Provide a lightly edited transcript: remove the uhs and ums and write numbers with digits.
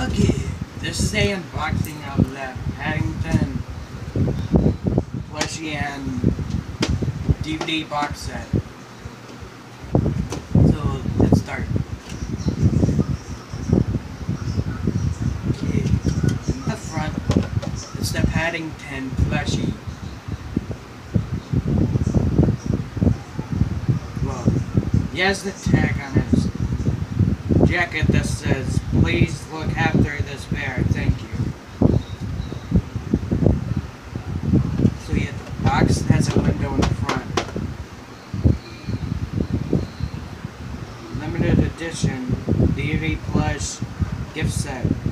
Okay, this is a unboxing of that Paddington plushie and DVD box set. So let's start. Okay, in the front, it's the Paddington plushie. Well, he has the tag on his jacket that says, "Please look after this bear, thank you." So yeah, the box has a window in the front. Limited edition DVD plush gift set.